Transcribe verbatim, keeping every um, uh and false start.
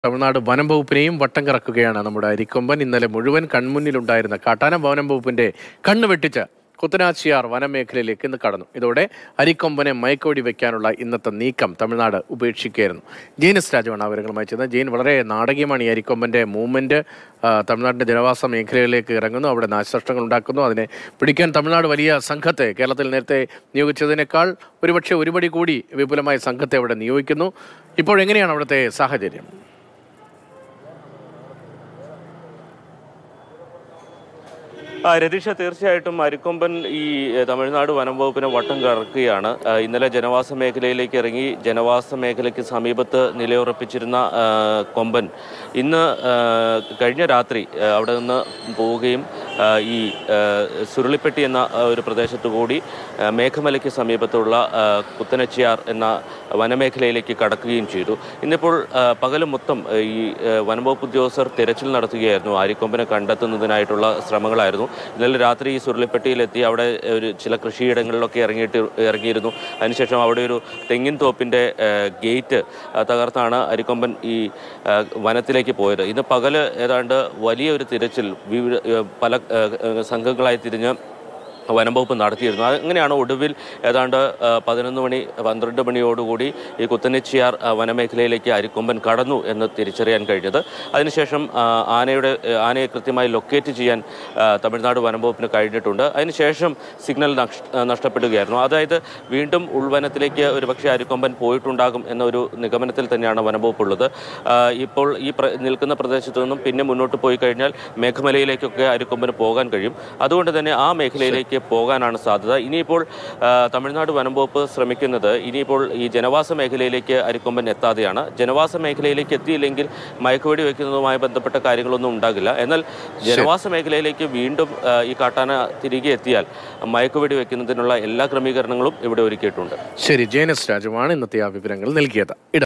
തമിഴ്നാട് വനം വകുപ്പിനെയും വട്ടം കറക്കുകയാണ് നമ്മുടെ അരിക്കൊമ്പൻ. ഇന്നലെ മുഴുവൻ കൺമുന്നിലുണ്ടായിരുന്ന കാട്ടാന വനം വകുപ്പിന്റെ കണ്ണ് വെട്ടിച്ച് കുത്തനാച്ചിയാർ വനമേഖലയിലേക്ക് ഇന്ന് കടന്നു. ഇതോടെ അരിക്കൊമ്പനെ മയക്കുവെടി വെക്കാനുള്ള ഇന്നത്തെ നീക്കം തമിഴ്നാട് ഉപേക്ഷിക്കുകയായിരുന്നു. ജെയിനസ് രാജുവാണ് വിവരങ്ങളുമായി ചെയ്യുന്നത്. ജെയിൻ, വളരെ നാടകീയമാണ് ഈ അരിക്കൊമ്പന്റെ മൂവ്മെന്റ്. തമിഴ്നാടിന്റെ ജനവാസ മേഖലയിലേക്ക് ഇറങ്ങുന്നു, അവിടെ നാശനഷ്ടങ്ങൾ ഉണ്ടാക്കുന്നു. അതിനെ പിടിക്കാൻ തമിഴ്നാട് വലിയ സംഘത്തെ, കേരളത്തിൽ നേരത്തെ നിയോഗിച്ചതിനേക്കാൾ ഒരുപക്ഷെ ഒരുപടി കൂടി വിപുലമായ സംഘത്തെ അവിടെ നിയോഗിക്കുന്നു. ഇപ്പോഴെങ്ങനെയാണ് അവിടുത്തെ സാഹചര്യം? രതീഷ, തീർച്ചയായിട്ടും അരിക്കൊമ്പൻ ഈ തമിഴ്നാട് വനം വകുപ്പിനെ വട്ടം കറക്കുകയാണ്. ഇന്നലെ ജനവാസ മേഖലയിലേക്ക് ഇറങ്ങി ജനവാസ മേഖലയ്ക്ക് സമീപത്ത് നിലയുറപ്പിച്ചിരുന്ന കൊമ്പൻ ഇന്ന് കഴിഞ്ഞ രാത്രി അവിടെ നിന്ന് പോവുകയും ഈ സുരുളിപ്പെട്ടി എന്ന ഒരു പ്രദേശത്തു കൂടി മേഘമലയ്ക്ക് സമീപത്തുള്ള കുത്തനച്ചിയാർ എന്ന വനമേഖലയിലേക്ക് കടക്കുകയും ചെയ്തു. ഇന്നിപ്പോൾ പകൽ മൊത്തം ഈ വനംവകുപ്പ് ഉദ്യോഗസ്ഥർ തിരച്ചിൽ നടത്തുകയായിരുന്നു. അരിക്കൊമ്പനെ കണ്ടെത്തുന്നതിനായിട്ടുള്ള ശ്രമങ്ങളായിരുന്നു. ഇന്നലെ രാത്രി ഈ സുരുളിപ്പെട്ടിയിലെത്തി അവിടെ ഒരു ചില കൃഷിയിടങ്ങളിലൊക്കെ ഇറങ്ങിയിട്ട് ഇറങ്ങിയിരുന്നു. അതിനുശേഷം അവിടെ ഒരു തെങ്ങിൻ തോപ്പിൻ്റെ ഗേറ്റ് തകർത്താണ് അരിക്കൊമ്പൻ ഈ വനത്തിലേക്ക് പോയത്. ഇന്ന് പകൽ ഏതാണ്ട് വലിയൊരു തിരച്ചിൽ വിവിധ പല സംഘങ്ങളായി തിരിഞ്ഞ് വനംവകുപ്പ് നടത്തിയിരുന്നു. അങ്ങനെയാണ് ഒടുവിൽ ഏതാണ്ട് പതിനൊന്ന് മണി പന്ത്രണ്ട് മണിയോടുകൂടി ഈ കുത്തനച്ചിയാർ വനമേഖലയിലേക്ക് അരിക്കൊമ്പൻ കടന്നു എന്ന് തിരിച്ചറിയാൻ കഴിഞ്ഞത്. അതിനുശേഷം ആനയുടെ ആനയെ കൃത്യമായി ലൊക്കേറ്റ് ചെയ്യാൻ തമിഴ്നാട് വനംവകുപ്പിന് കഴിഞ്ഞിട്ടുണ്ട്. അതിനുശേഷം സിഗ്നൽ നഷ്ടപ്പെടുകയായിരുന്നു. അതായത് വീണ്ടും ഉൾവനത്തിലേക്ക് ഒരുപക്ഷെ അരിക്കൊമ്പൻ പോയിട്ടുണ്ടാകും എന്നൊരു നിഗമനത്തിൽ തന്നെയാണ് വനംവകുപ്പുള്ളത്. ഇപ്പോൾ ഈ നിൽക്കുന്ന പ്രദേശത്തു നിന്നും പിന്നെ മുന്നോട്ട് പോയി കഴിഞ്ഞാൽ മേഘമലയിലേക്കൊക്കെ അരിക്കൊമ്പന് പോകാൻ കഴിയും. അതുകൊണ്ട് തന്നെ ആ മേഖലയിലേക്ക് പോകാനാണ് സാധ്യത. ഇനിയിപ്പോൾ തമിഴ്നാട് വനം വകുപ്പ് ശ്രമിക്കുന്നത് ഇനിയിപ്പോൾ ഈ ജനവാസ മേഖലയിലേക്ക് അരിക്കൊമ്പൻ എത്താതെയാണ്. ജനവാസ മേഖലയിലേക്ക് എത്തിയില്ലെങ്കിൽ മയക്കുവെടി വെക്കുന്നതുമായി ബന്ധപ്പെട്ട കാര്യങ്ങളൊന്നും ഉണ്ടാകില്ല. എന്നാൽ ജനവാസ മേഖലയിലേക്ക് വീണ്ടും ഈ കാട്ടാന തിരികെ എത്തിയാൽ മയക്കുവെടി വെക്കുന്നതിനുള്ള എല്ലാ ക്രമീകരണങ്ങളും ഇവിടെ ഒരുക്കിയിട്ടുണ്ട്. ശരി, ജെയിനസ് രാജുവാണ് ഇന്നത്തെ ആ വിവരങ്ങൾ നൽകിയത്.